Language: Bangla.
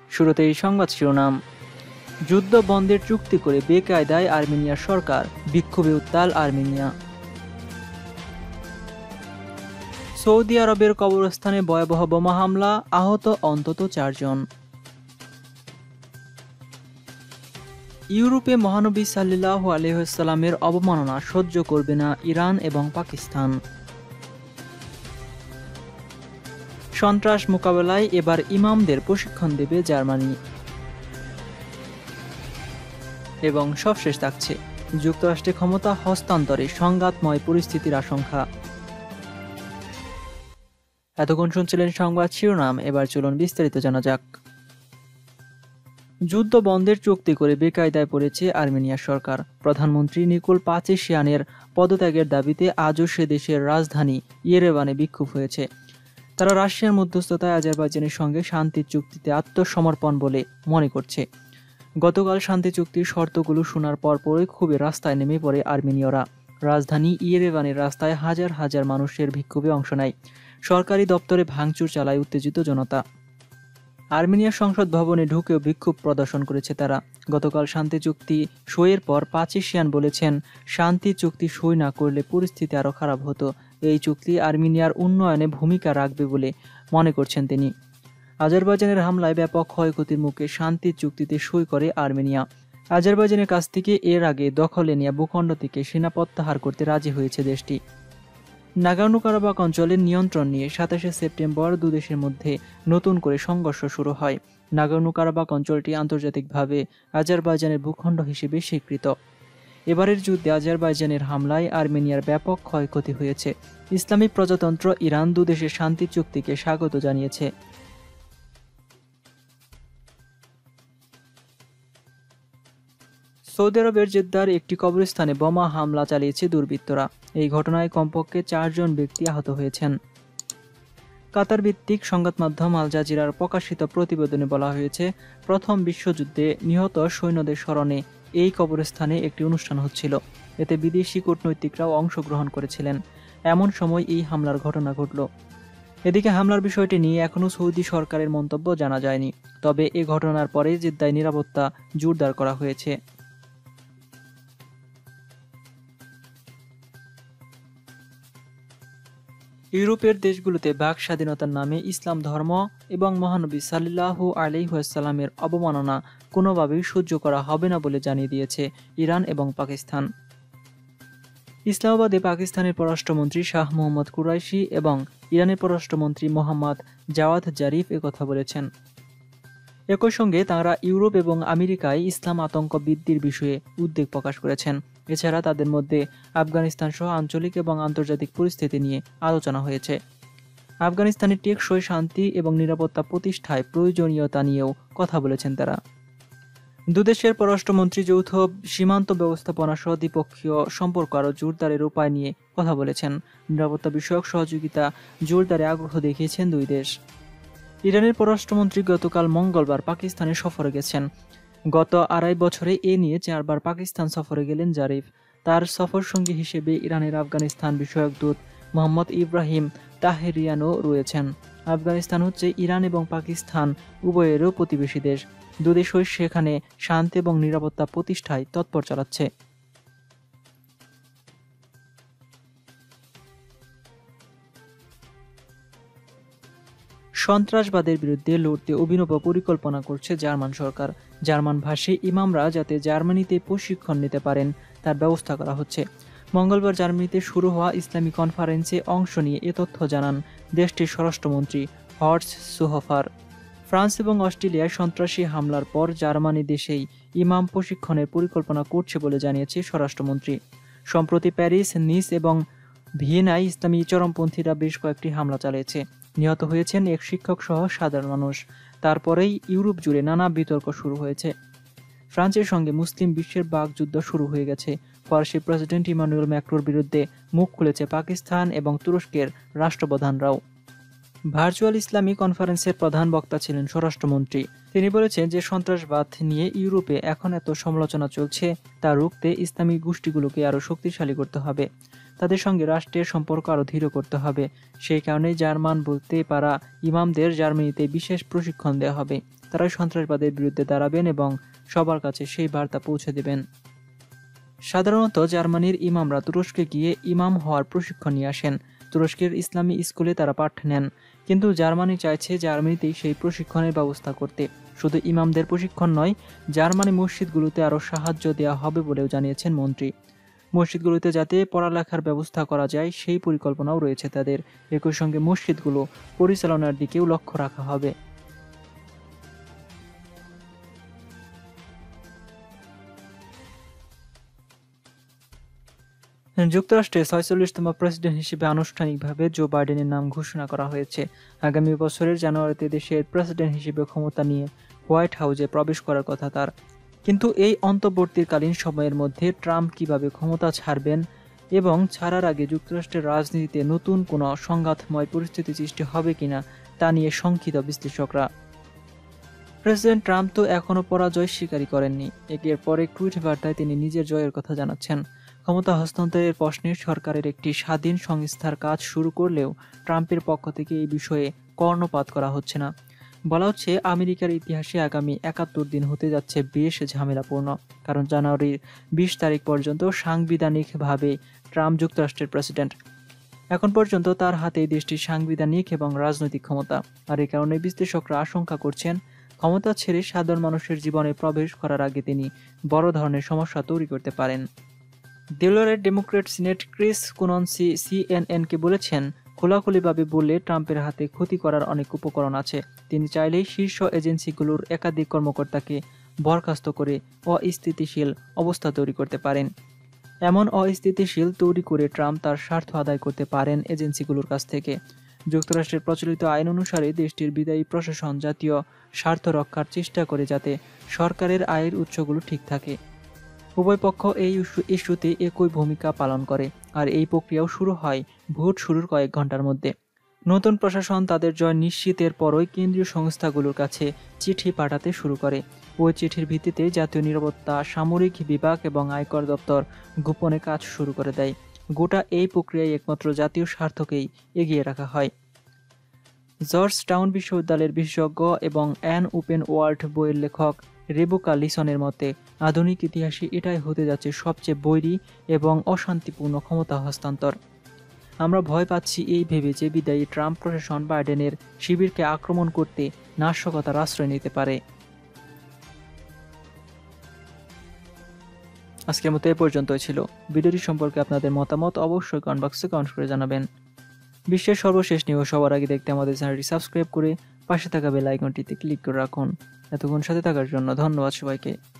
শুরুতেই সংবাদ শিরোনাম। যুদ্ধ বন্ধের চুক্তি করে বেকায়দায় আর্মেনিয়ার সরকার, বিক্ষোভে উত্তাল আর্মেনিয়া। সৌদি আরবের কবরস্থানে ভয়াবহ বোমা হামলা, আহত অন্তত 4 জন। ইউরোপে মহানবী সাল্লাল্লাহু আলাইহি ওয়াসাল্লামের অবমাননা সহ্য করবে না ইরান এবং পাকিস্তান। সন্ত্রাস মোকাবেলায় এবার ইমামদের প্রশিক্ষণ দেবে জার্মানি। এবং সবশেষ থাকছে, যুক্তরাষ্ট্রে ক্ষমতা হস্তান্তরে সংঘাতময় পরিস্থিতির আশঙ্কা। এতক্ষণ শুনছিলেন সংবাদ শিরোনাম, এবার চলুন বিস্তারিত জানা যাক। যুদ্ধ বন্ধের চুক্তি করে বেকায়দায় পড়েছে আর্মেনিয়ার সরকার। প্রধানমন্ত্রী নিকোল পাচিশিয়ানের পদত্যাগের দাবিতে আজও সে দেশের রাজধানী ইয়েরেভানে বিক্ষোভ হয়েছে। তারা রাশিয়ার মধ্যস্থতায় আজারবাইজানের সঙ্গে শান্তি চুক্তিতে আত্মসমর্পণ বলে মনে করছে। গতকাল শান্তি চুক্তির শর্তগুলো শোনার পরপরই খুবই রাস্তায় নেমে পড়ে আর্মেনীয়রা। রাজধানী ইয়েরেভানের রাস্তায় হাজার হাজার মানুষের বিক্ষোভে অংশ নেয়। সরকারি দপ্তরে ভাঙচুর চালায় উত্তেজিত জনতা। আর্মেনিয়ার সংসদ ভবনে ঢুকেও বিক্ষোভ প্রদর্শন করেছে তারা। গতকাল শান্তি চুক্তি সইয়ের পর পাচিশিয়ান বলেছেন, শান্তি চুক্তি সই না করলে পরিস্থিতি আরও খারাপ হতো। এই চুক্তি আর্মেনিয়ার উন্নয়নে ভূমিকা রাখবে বলে মনে করছেন তিনি। আজারবাইজানের হামলায় ব্যাপক ক্ষয়ক্ষতির মুখে শান্তি চুক্তিতে সই করে আর্মেনিয়া। আজারবাইজানের কাছ থেকে এর আগে দখলে নেওয়া ভূখণ্ড থেকে সেনা প্রত্যাহার করতে রাজি হয়েছে দেশটি। নাগোর্নো-কারাবাখ অঞ্চলের নিয়ন্ত্রণ নিয়ে 27শে সেপ্টেম্বর দুদেশের মধ্যে নতুন করে সংঘর্ষ শুরু হয়। নাগোর্নো-কারাবাখ অঞ্চলটি আন্তর্জাতিকভাবে আজারবাইজানের ভূখণ্ড হিসেবে স্বীকৃত। এবারের যুদ্ধে আজারবাইজানের হামলায় আর্মেনিয়ার ব্যাপক ক্ষয়ক্ষতি হয়েছে। ইসলামী প্রজাতন্ত্র ইরান দুদেশের শান্তি চুক্তিকে স্বাগত জানিয়েছে। সৌদি আরবের জেদ্দার একটি কবরস্থানে বোমা হামলা চালিয়েছে দুর্বৃত্তরা। এই ঘটনায় কমপক্ষে 4 জন ব্যক্তি আহত হয়েছেন। কাতার ভিত্তিক সংবাদ মাধ্যম আল জাজিরার প্রকাশিত প্রতিবেদনে বলা হয়েছে, প্রথম বিশ্বযুদ্ধে নিহত সৈন্যদের স্মরণে এই কবরস্থানে একটি অনুষ্ঠান হচ্ছিল। এতে বিদেশি কূটনৈতিকরাও অংশগ্রহণ করেছিলেন। এমন সময় এই হামলার ঘটনা ঘটল। এদিকে হামলার বিষয়টি নিয়ে এখনও সৌদি সরকারের মন্তব্য জানা যায়নি। তবে এ ঘটনার পরে জেদ্দায় নিরাপত্তা জোরদার করা হয়েছে। ইউরোপের দেশগুলোতে বাক স্বাধীনতার নামে ইসলাম ধর্ম এবং মহানবী সাল্লাল্লাহু আলাইহি ওয়াসাল্লামের অবমাননা কোনোভাবেই সহ্য করা হবে না বলে জানিয়ে দিয়েছে ইরান এবং পাকিস্তান। ইসলামাবাদে পাকিস্তানের পররাষ্ট্রমন্ত্রী শাহ মোহাম্মদ কুরাইশি এবং ইরানের পররাষ্ট্রমন্ত্রী মোহাম্মদ জাওয়াদ জারিফ একথা বলেছেন। একই সঙ্গে তাঁরা ইউরোপ এবং আমেরিকায় ইসলাম আতঙ্ক বৃদ্ধির বিষয়ে উদ্বেগ প্রকাশ করেছেন। এছাড়া তাদের মধ্যে আফগানিস্তান সহ আঞ্চলিক এবং আন্তর্জাতিক পরিস্থিতি নিয়ে আলোচনা হয়েছে। আফগানিস্তানের টেকসই শান্তি এবং নিরাপত্তা প্রতিষ্ঠায় প্রয়োজনীয়তা নিয়েও কথা বলেছেন তারা। দুদেশের পররাষ্ট্রমন্ত্রী যৌথ সীমান্ত ব্যবস্থাপনা সহ দ্বিপক্ষীয় সম্পর্ক আরও জোরদারের উপায় নিয়ে কথা বলেছেন। নিরাপত্তা বিষয়ক সহযোগিতা জোরদারে আগ্রহ দেখিয়েছেন দুই দেশ। ইরানের পররাষ্ট্রমন্ত্রী গতকাল মঙ্গলবার পাকিস্তানে সফরে গেছেন। গত 2.5 বছরে এ নিয়ে 4 বার পাকিস্তান সফরে গেলেন জারিফ। তার সফর সঙ্গী হিসেবে ইরানের আফগানিস্তান বিষয়ক দূত মোহাম্মদ ইব্রাহিম তাহেরিয়ানও রয়েছেন। আফগানিস্তান হচ্ছে ইরান এবং পাকিস্তান উভয়েরও প্রতিবেশী দেশ। দুদেশই সেখানে শান্তি এবং নিরাপত্তা প্রতিষ্ঠায় তৎপর চালাচ্ছে। সন্ত্রাসবাদের বিরুদ্ধে লড়তে অভিনব পরিকল্পনা করছে জার্মান সরকার। জার্মান ভাষী ইমামরা যাতে জার্মানিতে প্রশিক্ষণ নিতে পারেন তার ব্যবস্থা করা হচ্ছে। মঙ্গলবার জার্মানিতে শুরু হওয়া ইসলামী কনফারেন্সে অংশ নিয়ে এ তথ্য জানান দেশটির স্বরাষ্ট্রমন্ত্রী হর্স্ট সুহফার। ফ্রান্স এবং অস্ট্রেলিয়ায় সন্ত্রাসী হামলার পর জার্মানি দেশেই ইমাম প্রশিক্ষণের পরিকল্পনা করছে বলে জানিয়েছে স্বরাষ্ট্রমন্ত্রী। সম্প্রতি প্যারিস, নিস এবং ভিয়েনায় ইসলামী চরমপন্থীরা বেশ কয়েকটি হামলা চালিয়েছে। নিহত হয়েছেন এক শিক্ষক সহ সাধারণ মানুষ। তারপরেই ইউরোপ জুড়ে নানা বিতর্ক শুরু হয়েছে। ফ্রান্সের সঙ্গে মুসলিম বিশ্বের বাকযুদ্ধ শুরু হয়ে গেছে। ফরাসি প্রেসিডেন্ট ইমানুয়েল ম্যাক্রোর বিরুদ্ধে মুখ খুলেছে পাকিস্তান এবং তুরস্কের রাষ্ট্রপ্রধানরাও। ভার্চুয়াল ইসলামী কনফারেন্সের প্রধান বক্তা ছিলেন স্বরাষ্ট্রমন্ত্রী। তিনি বলেছেন যে সন্ত্রাসবাদ নিয়ে ইউরোপে এখন এত সমালোচনা চলছে তা রুখতে ইসলামী গোষ্ঠীগুলোকে আরও শক্তিশালী করতে হবে। তাদের সঙ্গে রাষ্ট্রের সম্পর্ক আরও দৃঢ় করতে হবে। সেই কারণে জার্মান বলতে পারা ইমামদের জার্মানিতে বিশেষ প্রশিক্ষণ দেওয়া হবে। তারা সন্ত্রাসবাদের বিরুদ্ধে দাঁড়াবেন এবং সবার কাছে সেই বার্তা পৌঁছে দেবেন। সাধারণত জার্মানির ইমামরা তুরস্কে গিয়ে ইমাম হওয়ার প্রশিক্ষণ নিয়ে আসেন। তুরস্কের ইসলামী স্কুলে তারা পাঠ নেন, কিন্তু জার্মানি চাইছে জার্মানিতেই সেই প্রশিক্ষণের ব্যবস্থা করতে। শুধু ইমামদের প্রশিক্ষণ নয়, জার্মানি মসজিদগুলোতে আরও সাহায্য দেওয়া হবে বলেও জানিয়েছেন মন্ত্রী। মসজিদগুলোতে যাতে পড়ালেখার ব্যবস্থা করা যায় সেই পরিকল্পনাও রয়েছে তাদের। একই সঙ্গে মসজিদগুলো পরিচালনার দিকেও লক্ষ্য রাখা হবে। যুক্তরাষ্ট্রের ৪৬তম প্রেসিডেন্ট হিসেবে আনুষ্ঠানিকভাবে জো বাইডেনের নাম ঘোষণা করা হয়েছে। আগামী বছরের জানুয়ারিতে দেশের প্রেসিডেন্ট হিসেবে ক্ষমতা নিয়ে হোয়াইট হাউসে প্রবেশ করার কথা তার। কিন্তু এই অন্তর্বর্তীকালীন সময়ের মধ্যে ট্রাম্প কিভাবে ক্ষমতা ছাড়বেন এবং ছাড়ার আগে যুক্তরাষ্ট্রের রাজনীতিতে নতুন কোনো সংঘাতময় পরিস্থিতি সৃষ্টি হবে কিনা তা নিয়ে শঙ্কিত বিশ্লেষকরা। প্রেসিডেন্ট ট্রাম্প তো এখনও পরাজয় স্বীকারই করেননি। একের পর এক টুইট বার্তায় তিনি নিজের জয়ের কথা জানাচ্ছেন। ক্ষমতা হস্তান্তরের প্রশ্নে সরকারের একটি স্বাধীন সংস্থার কাজ শুরু করলেও ট্রাম্পের পক্ষ থেকে এই বিষয়ে কর্ণপাত করা হচ্ছে না। বলা হচ্ছে, আমেরিকার ইতিহাসে আগামী ৭১ দিন হতে যাচ্ছে বেশ ঝামেলাপূর্ণ, কারণ জানুয়ারির ২০ তারিখ পর্যন্ত সাংবিধানিকভাবে ট্রাম্প যুক্তরাষ্ট্রের প্রেসিডেন্ট। এখন পর্যন্ত তার হাতে দেশটির সাংবিধানিক এবং রাজনৈতিক ক্ষমতা। আর এই কারণে বিশ্লেষকরা আশঙ্কা করছেন, ক্ষমতা ছেড়ে সাধারণ মানুষের জীবনে প্রবেশ করার আগে তিনি বড় ধরনের সমস্যা তৈরি করতে পারেন। ডেলাওয়্যারের ডেমোক্র্যাট সিনেট ক্রিস কুনন্সি সিএনএনকে বলেছেন, খোলাখুলিভাবে বললে ট্রাম্পের হাতে ক্ষতি করার অনেক উপকরণ আছে। তিনি চাইলেই শীর্ষ এজেন্সিগুলোর একাধিক কর্মকর্তাকে বরখাস্ত করে অস্থিতিশীল অবস্থা তৈরি করতে পারেন। এমন অস্থিতিশীল তৈরি করে ট্রাম্প তার স্বার্থ আদায় করতে পারেন এজেন্সিগুলোর কাছ থেকে। যুক্তরাষ্ট্রের প্রচলিত আইন অনুসারে দেশটির বিদায়ী প্রশাসন জাতীয় স্বার্থ রক্ষার চেষ্টা করে যাতে সরকারের আয়ের উৎসগুলো ঠিক থাকে। উভয় পক্ষ এই ইস্যুতে একই ভূমিকা পালন করে, আর এই প্রক্রিয়াও শুরু হয় ভোট শুরুর কয়েক ঘন্টার মধ্যে। নতুন প্রশাসন তাদের জয় নিশ্চিতের পরই কেন্দ্রীয় সংস্থাগুলোর কাছে চিঠি পাঠাতে শুরু করে। ওই চিঠির ভিত্তিতে জাতীয় নিরাপত্তা, সামরিক বিভাগ এবং আয়কর দপ্তর গোপনে কাজ শুরু করে দেয়। গোটা এই প্রক্রিয়ায় একমাত্র জাতীয় স্বার্থকেই এগিয়ে রাখা হয়। জর্জ টাউন বিশ্ববিদ্যালয়ের বিশেষজ্ঞ এবং অ্যান ওপেন ওয়ার্ল্ড বইয়ের লেখক রেবেকা লিসনের মতে, আধুনিক ইতিহাসে এটাই হতে যাচ্ছে সবচেয়ে বৈরী এবং অশান্তিপূর্ণ ক্ষমতা হস্তান্তর। আমরা ভয় পাচ্ছি এই ভেবে যে বিদায়ী ট্রাম্প প্রশাসন বাইডেনের শিবিরকে আক্রমণ করতে নাশকতার আশ্রয় নিতে পারে। আজকের মতো এ পর্যন্তই ছিল। ভিডিওটি সম্পর্কে আপনাদের মতামত অবশ্যই কমেন্ট বক্সে কমেন্ট করে জানাবেন। বিশ্বের সর্বশেষ নিউজ সবার আগে দেখতে আমাদের চ্যানেলটি সাবস্ক্রাইব করে পাশে থাকা বেল আইকনটিতে ক্লিক করে রাখুন। এতক্ষণ সাথে থাকার জন্য ধন্যবাদ সবাইকে।